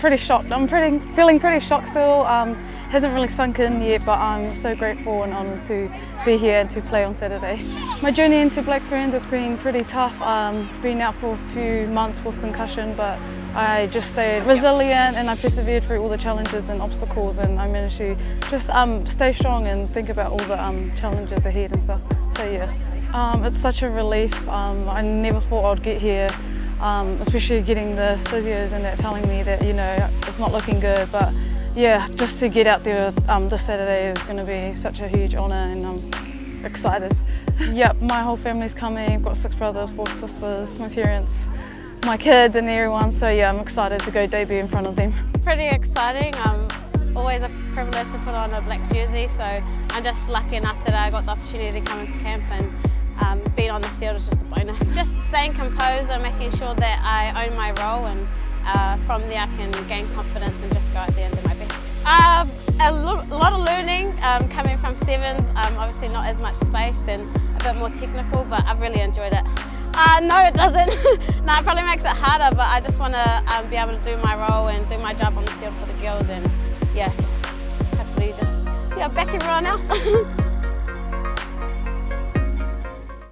pretty shocked. I'm feeling pretty shocked still. Hasn't really sunk in yet, but I'm so grateful and honoured to be here and to play on Saturday. My journey into Black Ferns has been pretty tough. Been out for a few months with concussion, but I just stayed resilient and I persevered through all the challenges and obstacles, and I managed to just stay strong and think about all the challenges ahead and stuff. So yeah, it's such a relief. I never thought I'd get here. Especially getting the physios and that telling me that, you know, it's not looking good, but yeah, just to get out there this Saturday is going to be such a huge honour, and I'm excited. Yep, my whole family's coming. I've got 6 brothers, 4 sisters, my parents, my kids and everyone, so yeah, I'm excited to go debut in front of them. Pretty exciting. Always a privilege to put on a black jersey, so I'm just lucky enough that I got the opportunity to come into camp, and being on the field is just a bonus. Just staying composed and making sure that I own my role, and from there I can gain confidence and just go at the end of my best. A lot of learning coming from 7s, obviously not as much space and a bit more technical, but I've really enjoyed it. No, it doesn't. No, it probably makes it harder, but I just want to be able to do my role and do my job on the field for the girls, and yeah, just hopefully just back everyone else.